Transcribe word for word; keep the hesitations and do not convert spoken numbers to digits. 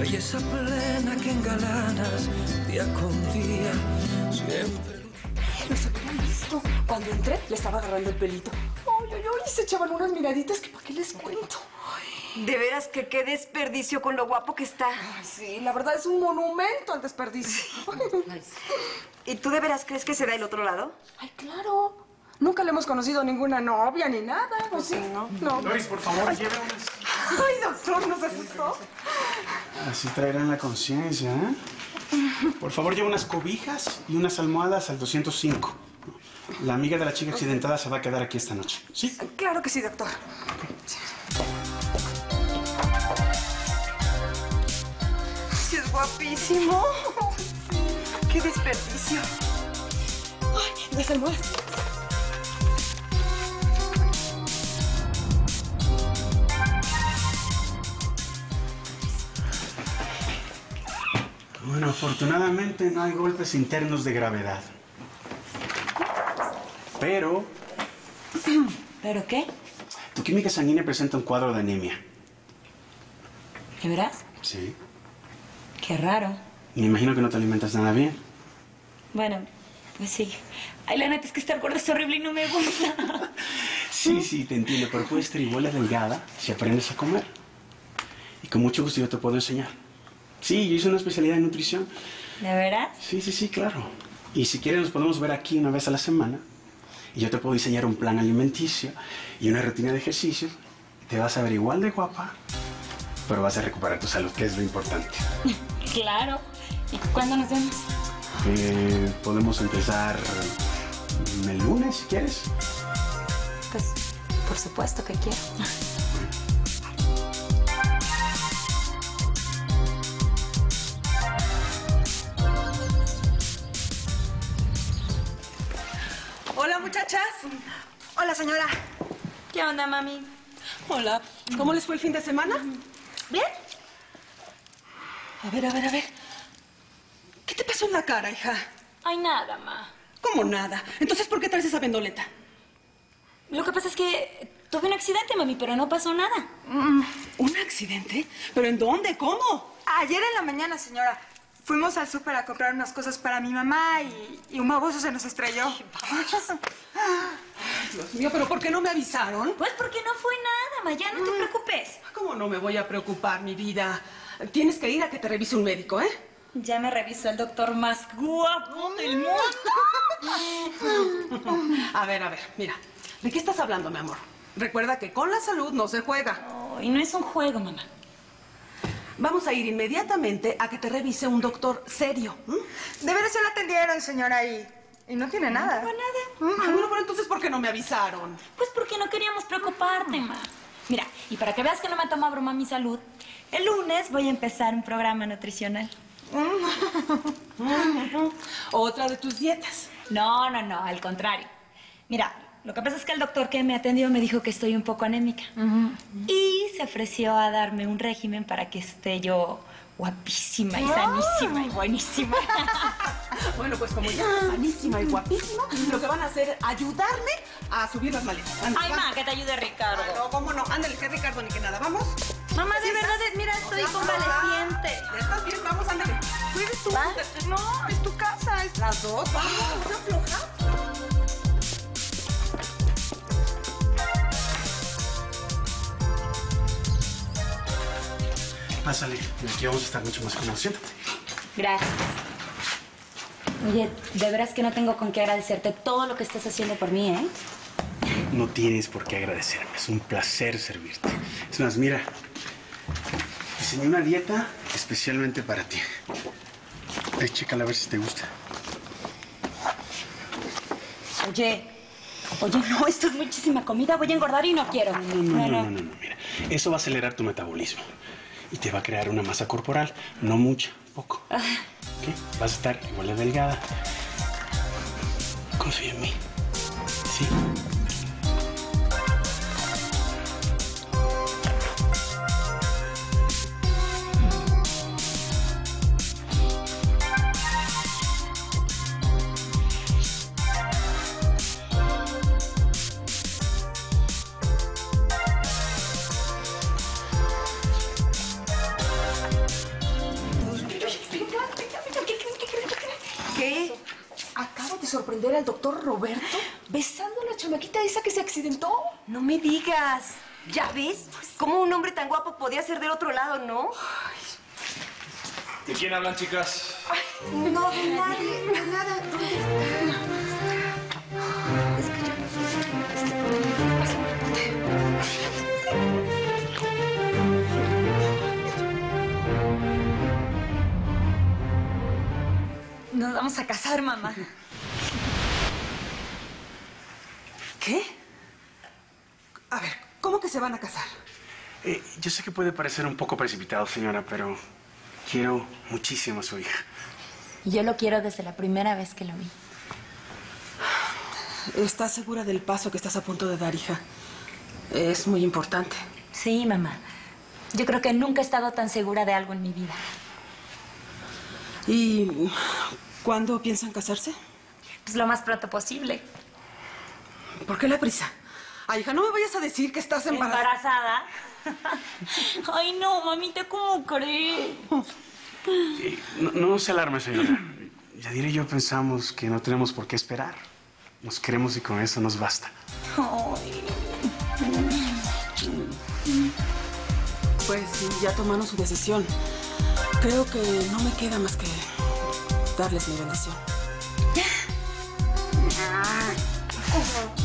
belleza plena que engalanas día con día, siempre. No se habían visto. Cuando entré, le estaba agarrando el pelito. Ay, ay, ay, y se echaban unas miraditas que para qué les cuento. Ay. De veras que qué desperdicio con lo guapo que está. Ay, sí, la verdad es un monumento al desperdicio. ¿Y tú de veras crees que se da el otro lado? Ay, claro. Nunca le hemos conocido ninguna novia ni nada, ¿o sí? No, no. Doris, por favor, lleve unas... Ay, doctor, ¿nos asustó? Así traerán la conciencia, ¿eh? Por favor, lleve unas cobijas y unas almohadas al doscientos cinco. La amiga de la chica accidentada se va a quedar aquí esta noche, ¿sí? Claro que sí, doctor. Sí, es guapísimo. Qué desperdicio. Ay, las almohadas. Bueno, afortunadamente no hay golpes internos de gravedad. Pero... ¿Pero qué? Tu química sanguínea presenta un cuadro de anemia. ¿De veras? Sí. Qué raro. Me imagino que no te alimentas nada bien. Bueno, pues sí. Ay, la neta es que estar gorda es horrible y no me gusta. Sí, sí, te entiendo, pero puedes estar igual de delgada si aprendes a comer. Y con mucho gusto yo te puedo enseñar. Sí, yo hice una especialidad en nutrición. ¿De veras? Sí, sí, sí, claro. Y si quieres nos podemos ver aquí una vez a la semana. Y yo te puedo diseñar un plan alimenticio y una rutina de ejercicios. Te vas a ver igual de guapa, pero vas a recuperar tu salud, que es lo importante. Claro. ¿Y cuándo nos vemos? Eh, podemos empezar el lunes, si quieres. Pues, por supuesto que quiero. Hola, muchachas. Hola, señora. ¿Qué onda, mami? Hola. ¿Cómo les fue el fin de semana? ¿Bien? A ver, a ver, a ver. ¿Qué te pasó en la cara, hija? Ay, nada, ma. ¿Cómo nada? Entonces, ¿por qué traes esa vendoleta? Lo que pasa es que tuve un accidente, mami, pero no pasó nada. Mm, ¿un accidente? ¿Pero en dónde? ¿Cómo? Ayer en la mañana, señora, fuimos al súper a comprar unas cosas para mi mamá y, y un baboso se nos estrelló. Dios mío, ¿pero por qué no me avisaron? Pues porque no fue nada, ma. Ya no te preocupes. ¿Cómo no me voy a preocupar, mi vida? Tienes que ir a que te revise un médico, ¿eh? Ya me revisó el doctor más guapo del mundo. A ver, a ver, mira. ¿De qué estás hablando, mi amor? Recuerda que con la salud no se juega. Ay, no es un juego, mamá. Vamos a ir inmediatamente a que te revise un doctor serio. ¿Mm? De veras se la atendieron, señora, y, y no tiene nada. No, nada. Ah, bueno, pero entonces, ¿por qué no me avisaron? Pues porque no queríamos preocuparte, ma. Mira, y para que veas que no me toma broma mi salud, el lunes voy a empezar un programa nutricional. Otra de tus dietas. No, no, no, al contrario. Mira, lo que pasa es que el doctor que me atendió me dijo que estoy un poco anémica. Uh-huh. Y se ofreció a darme un régimen para que esté yo guapísima y oh. sanísima y buenísima. Bueno, pues como ya estás sanísima y guapísima, lo que van a hacer es ayudarme a subir las maletas. Ándale, Ay, ma, que te ayude Ricardo. Ay, no, cómo no. Ándale, que Ricardo ni que nada. ¿Vamos? Mamá, de verdad, mira, estoy no, convaleciente. Ya estás bien, vamos, ándale. ¿Puedes tú? ¿Vas? No, es tu casa. Es... Las dos, vamos, vamos a aflojar. Pásale, aquí vamos a estar mucho más cómodos. Siéntate. Gracias. Oye, de veras que no tengo con qué agradecerte todo lo que estás haciendo por mí, ¿eh? No tienes por qué agradecerme. Es un placer servirte. Es más, mira, diseñé una dieta especialmente para ti. Ay, chécala a ver si te gusta. Oye, oye, no, esto es muchísima comida. Voy a engordar y no quiero. No, no, no, no, no, no, no. Mira, eso va a acelerar tu metabolismo. Y te va a crear una masa corporal. No mucha, poco. Ah. ¿Qué? Vas a estar igual de delgada. Confía en mí. ¿Sí? sorprender al doctor Roberto besando a la chamaquita esa que se accidentó? No me digas. ¿Ya ves? ¿Cómo un hombre tan guapo podía ser del otro lado, no? ¿De quién hablan, chicas? Ay, no, de nadie, de nada. ¿Dónde está? Es que yo... Nos vamos a casar, mamá. ¿Qué? A ver, ¿cómo que se van a casar? Eh, yo sé que puede parecer un poco precipitado, señora, pero quiero muchísimo a su hija. Y yo lo quiero desde la primera vez que lo vi. ¿Estás segura del paso que estás a punto de dar, hija? Es muy importante. Sí, mamá. Yo creo que nunca he estado tan segura de algo en mi vida. ¿Y cuándo piensan casarse? Pues lo más pronto posible. ¿Por qué la prisa? Ay, hija, no me vayas a decir que estás embarazada. ¿Embarazada? Ay, no, mamita, ¿cómo crees? Eh, no, no se alarme, señora. Yadira y yo pensamos que no tenemos por qué esperar. Nos queremos y con eso nos basta. Ay. Pues ya tomaron su decisión. Creo que no me queda más que darles mi bendición.